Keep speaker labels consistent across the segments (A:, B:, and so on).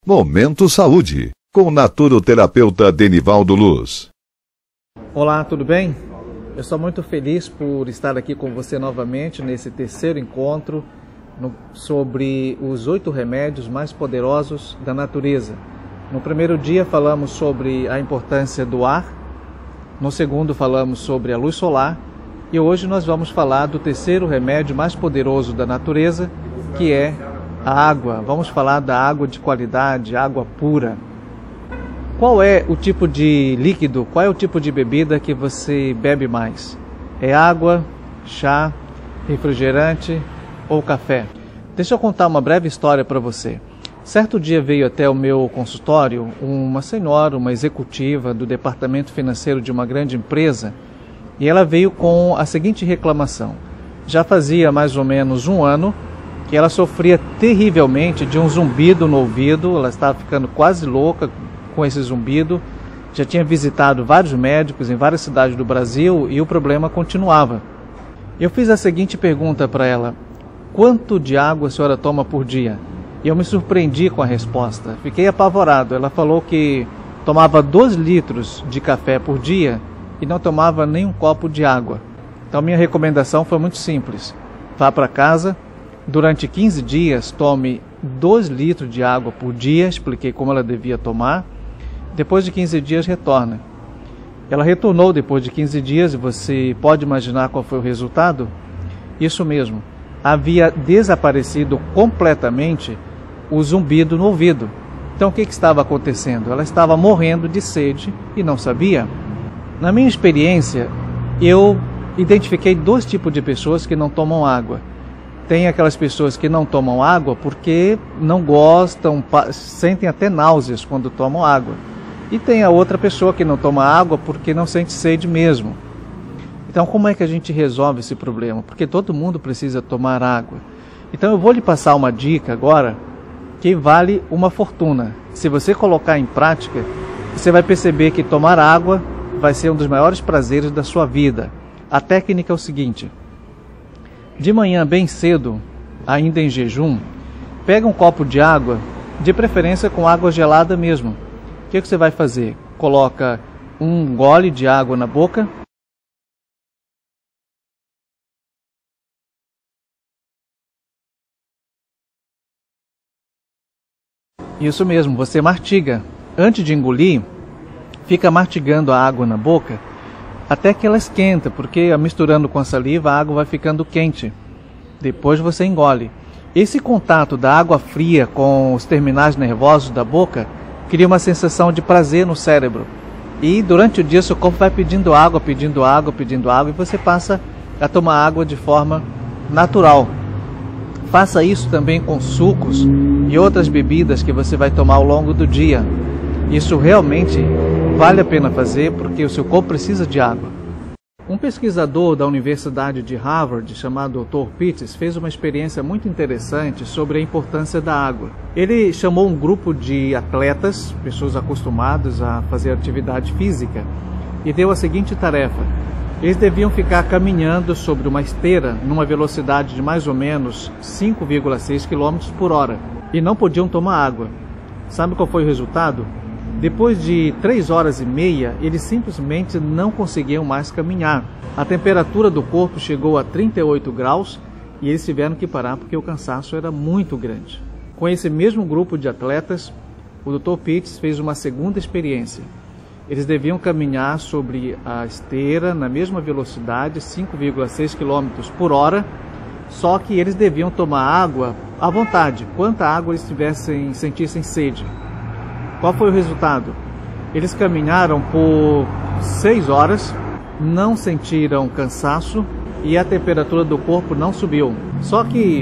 A: Momento Saúde, com o naturoterapeuta Denivaldo Luz.
B: Olá, tudo bem? Eu sou muito feliz por estar aqui com você novamente nesse terceiro encontro sobre os 8 remédios mais poderosos da natureza. No primeiro dia falamos sobre a importância do ar, no segundo falamos sobre a luz solar e hoje nós vamos falar do terceiro remédio mais poderoso da natureza, que é a água. Vamos falar da água de qualidade, água pura. Qual é o tipo de líquido, qual é o tipo de bebida que você bebe mais? É água, chá, refrigerante ou café? Deixa eu contar uma breve história para você. Certo dia veio até o meu consultório uma senhora, uma executiva do departamento financeiro de uma grande empresa, e ela veio com a seguinte reclamação. Já fazia mais ou menos um ano que ela sofria terrivelmente de um zumbido no ouvido, ela estava ficando quase louca com esse zumbido, já tinha visitado vários médicos em várias cidades do Brasil e o problema continuava. Eu fiz a seguinte pergunta para ela: quanto de água a senhora toma por dia? E eu me surpreendi com a resposta, fiquei apavorado. Ela falou que tomava 2 litros de café por dia e não tomava nem um copo de água. Então minha recomendação foi muito simples: vá para casa, durante 15 dias tome 2 litros de água por dia, expliquei como ela devia tomar. Depois de 15 dias retorna. Ela retornou depois de 15 dias e você pode imaginar qual foi o resultado? Isso mesmo, havia desaparecido completamente o zumbido no ouvido. Então o que estava acontecendo? Ela estava morrendo de sede e não sabia. Na minha experiência, eu identifiquei 2 tipos de pessoas que não tomam água. Tem aquelas pessoas que não tomam água porque não gostam, sentem até náuseas quando tomam água. E tem a outra pessoa que não toma água porque não sente sede mesmo. Então como é que a gente resolve esse problema? Porque todo mundo precisa tomar água. Então eu vou lhe passar uma dica agora que vale uma fortuna. Se você colocar em prática, você vai perceber que tomar água vai ser um dos maiores prazeres da sua vida. A técnica é o seguinte: de manhã bem cedo, ainda em jejum, pega um copo de água, de preferência com água gelada mesmo. O que você vai fazer? Coloca um gole de água na boca. Isso mesmo, você mastiga. Antes de engolir, fica mastigando a água na boca até que ela esquenta, porque misturando com a saliva a água vai ficando quente. Depois você engole. Esse contato da água fria com os terminais nervosos da boca cria uma sensação de prazer no cérebro. E durante o dia seu corpo vai pedindo água, pedindo água, pedindo água, e você passa a tomar água de forma natural. Faça isso também com sucos e outras bebidas que você vai tomar ao longo do dia. Isso realmente vale a pena fazer porque o seu corpo precisa de água. Um pesquisador da Universidade de Harvard, chamado Dr. Pitts, fez uma experiência muito interessante sobre a importância da água. Ele chamou um grupo de atletas, pessoas acostumadas a fazer atividade física, e deu a seguinte tarefa: eles deviam ficar caminhando sobre uma esteira numa velocidade de mais ou menos 5,6 km por hora e não podiam tomar água. Sabe qual foi o resultado? Depois de 3 horas e meia, eles simplesmente não conseguiam mais caminhar. A temperatura do corpo chegou a 38 graus e eles tiveram que parar porque o cansaço era muito grande. Com esse mesmo grupo de atletas, o Dr. Pitts fez uma segunda experiência. Eles deviam caminhar sobre a esteira na mesma velocidade, 5,6 km por hora, só que eles deviam tomar água à vontade, quanta água eles sentissem sede. Qual foi o resultado? Eles caminharam por 6 horas, não sentiram cansaço e a temperatura do corpo não subiu. Só que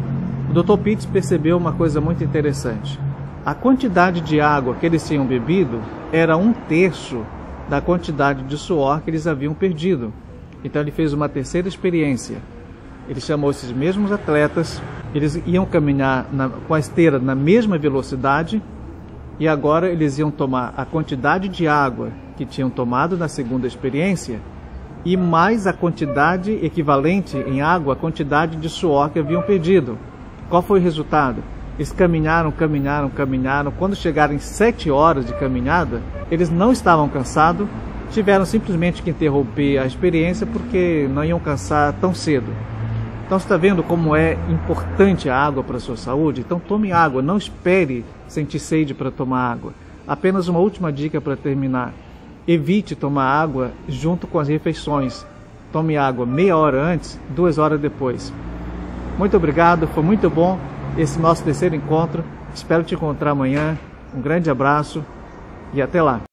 B: o Dr. Pitts percebeu uma coisa muito interessante. A quantidade de água que eles tinham bebido era 1/3 da quantidade de suor que eles haviam perdido. Então ele fez uma terceira experiência. Ele chamou esses mesmos atletas, eles iam caminhar com a esteira na mesma velocidade, e agora eles iam tomar a quantidade de água que tinham tomado na segunda experiência e mais a quantidade equivalente em água à quantidade de suor que haviam perdido. Qual foi o resultado? Eles caminharam. Quando chegaram em 7 horas de caminhada, eles não estavam cansados, tiveram simplesmente que interromper a experiência porque não iam cansar tão cedo. Então você está vendo como é importante a água para a sua saúde? Então tome água, não espere sentir sede para tomar água. Apenas uma última dica para terminar. Evite tomar água junto com as refeições. Tome água meia hora antes, 2 horas depois. Muito obrigado, foi muito bom esse nosso terceiro encontro. Espero te encontrar amanhã. Um grande abraço e até lá.